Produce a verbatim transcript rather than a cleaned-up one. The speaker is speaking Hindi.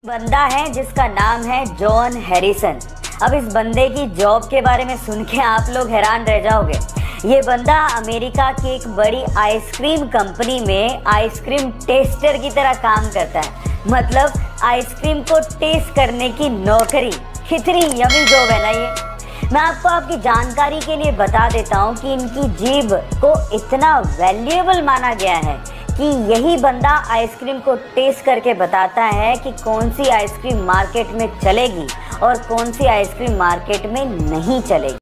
बंदा है जिसका नाम है जॉन हैरिसन। अब इस बंदे की जॉब के बारे में सुन के आप लोग हैरान रह जाओगे। ये बंदा अमेरिका की एक बड़ी आइसक्रीम कंपनी में आइसक्रीम टेस्टर की तरह काम करता है। मतलब आइसक्रीम को टेस्ट करने की नौकरी। कितनी यमी जॉब है ना ये। मैं आपको आपकी जानकारी के लिए बता देता हूँ कि इनकी जीभ को इतना वैल्यूएबल माना गया है कि यही बंदा आइसक्रीम को टेस्ट करके बताता है कि कौन सी आइसक्रीम मार्केट में चलेगी और कौन सी आइसक्रीम मार्केट में नहीं चलेगी।